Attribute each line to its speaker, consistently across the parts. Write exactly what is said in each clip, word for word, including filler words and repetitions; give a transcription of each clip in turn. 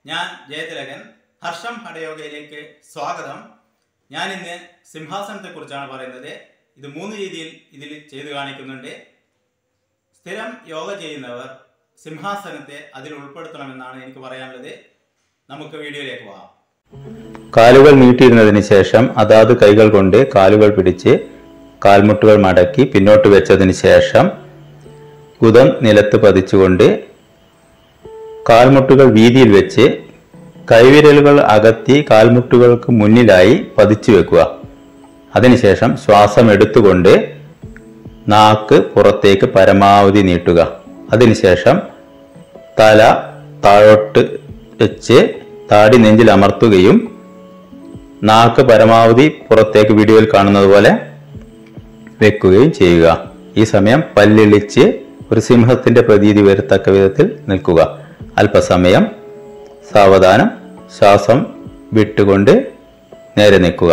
Speaker 1: ഞാൻ ജയതിലകൻ. ഹർഷം ഹഠയോഗയിലേക്ക് സ്വാഗതം. ഞാൻ ഇന്ന് സിംഹാസനത്തെക്കുറിച്ചാണ് പറയുന്നത്. ഇത് മൂന്ന് രീതിയിൽ ഇതിൽ ചെയ്തു കാണിക്കുന്നുണ്ട്. സ്ഥിരം യോഗ ചെയ്യുന്നവർ സിംഹാസനത്തെ അതിൽ ഉൾപ്പെടുത്തണമെന്നാണ് എനിക്ക് പറയാനുള്ളത്. നമുക്ക് വീഡിയോയിലേക്ക് പോകാം.
Speaker 2: കാലുകൾ നീട്ടിയിരുന്നതിന് ശേഷം അതാത് കൈകൾ കൊണ്ട് കാലുകൾ പിടിച്ച് കാൽമുട്ടുകൾ മടക്കി പിന്നോട്ട് വെച്ചതിന് ശേഷം ഗുദം നിലത്ത് പതിച്ചുകൊണ്ട് കാൽമുട്ടുകൾ വീതിയിൽ വെച്ച് കൈവിരലുകൾ അകത്തി കാൽമുട്ടുകൾക്ക് മുന്നിലായി പതിച്ചു വെക്കുക. അതിനുശേഷം ശ്വാസം എടുത്തുകൊണ്ട് നാക്ക് പുറത്തേക്ക് പരമാവധി നീട്ടുക. അതിനുശേഷം തല താഴോട്ട് വെച്ച് താടി നെഞ്ചിൽ അമർത്തുകയും നാക്ക് പരമാവധി പുറത്തേക്ക് വീഡിയോയിൽ കാണുന്നത് പോലെ വെക്കുകയും ചെയ്യുക. ഈ സമയം പല്ലിളിച്ച് ഒരു സിംഹത്തിന്റെ പ്രതീതി വരത്തക്ക വിധത്തിൽ നിൽക്കുക. അല്പസമയം സാവധാനം ശ്വാസം വിട്ടുകൊണ്ട് നേരെ നിൽക്കുക.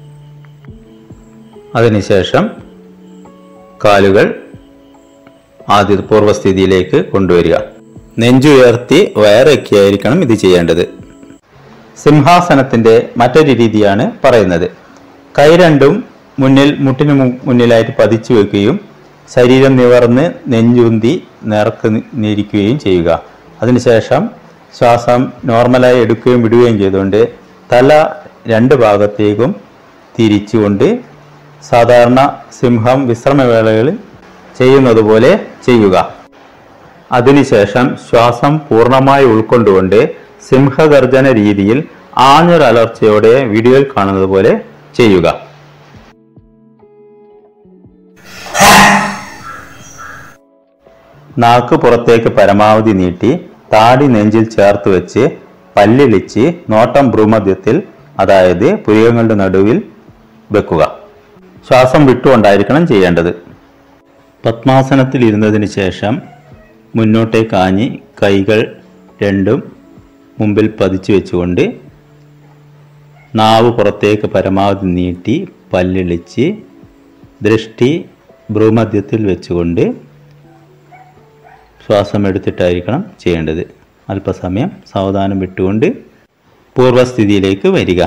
Speaker 2: അതിനുശേഷം കാലുകൾ ആദ്യ പൂർവ്വസ്ഥിതിയിലേക്ക് കൊണ്ടുവരിക. നെഞ്ചുയർത്തി വയറൊക്കെയായിരിക്കണം ഇത് ചെയ്യേണ്ടത്. സിംഹാസനത്തിന്റെ മറ്റൊരു രീതിയാണ് പറയുന്നത്. കൈ രണ്ടും മുന്നിൽ മുട്ടിന് മുന്നിലായിട്ട് പതിച്ചു വെക്കുകയും ശരീരം നിവർന്ന് നെഞ്ചുന്തി നേർക്ക് നിരിക്കുകയും ചെയ്യുക. അതിനുശേഷം ശ്വാസം നോർമലായി എടുക്കുകയും വിടുകയും ചെയ്തുകൊണ്ട് തല രണ്ട് ഭാഗത്തേക്കും തിരിച്ചുകൊണ്ട് സാധാരണ സിംഹം വിശ്രമവേളകളിൽ ചെയ്യുന്നത് പോലെ ചെയ്യുക. അതിനുശേഷം ശ്വാസം പൂർണ്ണമായി ഉൾക്കൊണ്ടുകൊണ്ട് സിംഹഗർജന രീതിയിൽ ആഞ്ഞൊരലർച്ചയോടെ വീഡിയോയിൽ കാണുന്നത് പോലെ ചെയ്യുക. നാക്ക് പുറത്തേക്ക് പരമാവധി നീട്ടി താടി നെഞ്ചിൽ ചേർത്ത് വെച്ച് പല്ലിളിച്ച് നോട്ടം ഭ്രൂമധ്യത്തിൽ, അതായത് പുരികങ്ങളുടെ നടുവിൽ വെക്കുക. ശ്വാസം വിട്ടുകൊണ്ടായിരിക്കണം ചെയ്യേണ്ടത്. പത്മാസനത്തിൽ ഇരുന്നതിന് ശേഷം മുന്നോട്ടേക്ക് ആഞ്ഞ് കൈകൾ രണ്ടും മുമ്പിൽ പതിച്ചു വെച്ചുകൊണ്ട് നാവ് പുറത്തേക്ക് പരമാവധി നീട്ടി പല്ലിളിച്ച് ദൃഷ്ടി ഭ്രൂമധ്യത്തിൽ വെച്ചുകൊണ്ട് ശ്വാസം എടുത്തിട്ടായിരിക്കണം ചെയ്യേണ്ടത്. അല്പസമയം സാവധാനം വിട്ടുകൊണ്ട് പൂർവ്വസ്ഥിതിയിലേക്ക് വരിക.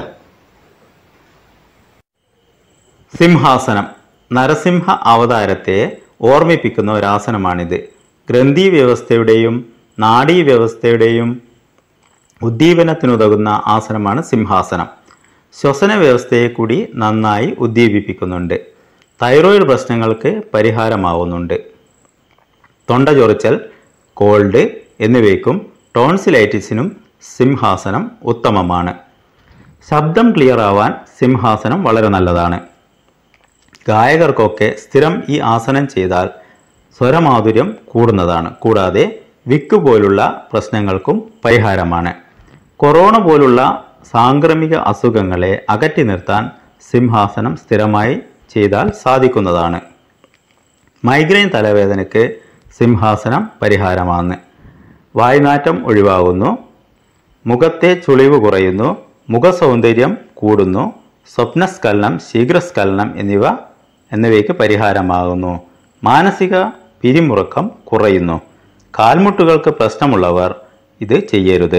Speaker 2: സിംഹാസനം നരസിംഹ അവതാരത്തെ ഓർമ്മിപ്പിക്കുന്ന ഒരാസനമാണിത്. ഗ്രന്ഥി വ്യവസ്ഥയുടെയും നാഡീ വ്യവസ്ഥയുടെയും ഉദ്ദീപനത്തിനുതകുന്ന ആസനമാണ് സിംഹാസനം. ശ്വസന വ്യവസ്ഥയെ കൂടി നന്നായി ഉദ്ദീപിപ്പിക്കുന്നുണ്ട്. തൈറോയിഡ് പ്രശ്നങ്ങൾക്ക് പരിഹാരമാവുന്നുണ്ട്. തൊണ്ട ചൊറിച്ചൽ, കോൾഡ് എന്നിവയ്ക്കും ടോൺസിലൈറ്റിസിനും സിംഹാസനം ഉത്തമമാണ്. ശബ്ദം ക്ലിയർ ആവാൻ സിംഹാസനം വളരെ നല്ലതാണ്. ഗായകർക്കൊക്കെ സ്ഥിരം ഈ ആസനം ചെയ്താൽ സ്വരമാധുര്യം കൂടുന്നതാണ്. കൂടാതെ വിക്ക് പോലുള്ള പ്രശ്നങ്ങൾക്കും പരിഹാരമാണ്. കൊറോണ പോലുള്ള സാംക്രമിക അസുഖങ്ങളെ അകറ്റി നിർത്താൻ സിംഹാസനം സ്ഥിരമായി ചെയ്താൽ സാധിക്കുന്നതാണ്. മൈഗ്രെയിൻ തലവേദനയ്ക്ക് സിംഹാസനം പരിഹാരമാണ്. വായ്നാറ്റം ഒഴിവാകുന്നു, മുഖത്തെ ചുളിവ് കുറയുന്നു, മുഖസൗന്ദര്യം കൂടുന്നു, സ്വപ്നസ്ഖലനം, ശീഘ്രസ്ഖലനം എന്നിവ എന്നിവയ്ക്ക് പരിഹാരമാകുന്നു. മാനസിക പിരിമുറുക്കം കുറയുന്നു. കാൽമുട്ടുകൾക്ക് പ്രശ്നമുള്ളവർ ഇത് ചെയ്യരുത്.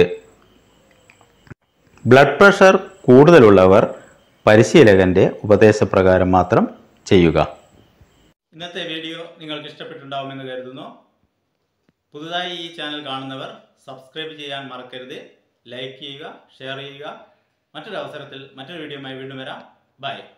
Speaker 2: ബ്ലഡ് പ്രഷർ കൂടുതലുള്ളവർ പരിശീലകന്റെ ഉപദേശപ്രകാരം മാത്രം ചെയ്യുക.
Speaker 1: ഇന്നത്തെ വീഡിയോ നിങ്ങൾക്ക് ഇഷ്ടപ്പെട്ടിട്ടുണ്ടാവുമെന്ന് കരുതുന്നു. പുതുതായി ഈ ചാനൽ കാണുന്നവർ സബ്സ്ക്രൈബ് ചെയ്യാൻ മറക്കരുത്. ലൈക്ക് ചെയ്യുക, ഷെയർ ചെയ്യുക. മറ്റൊരു അവസരത്തിൽ മറ്റൊരു വീഡിയോയുമായി വീണ്ടും വരാം. ബൈ.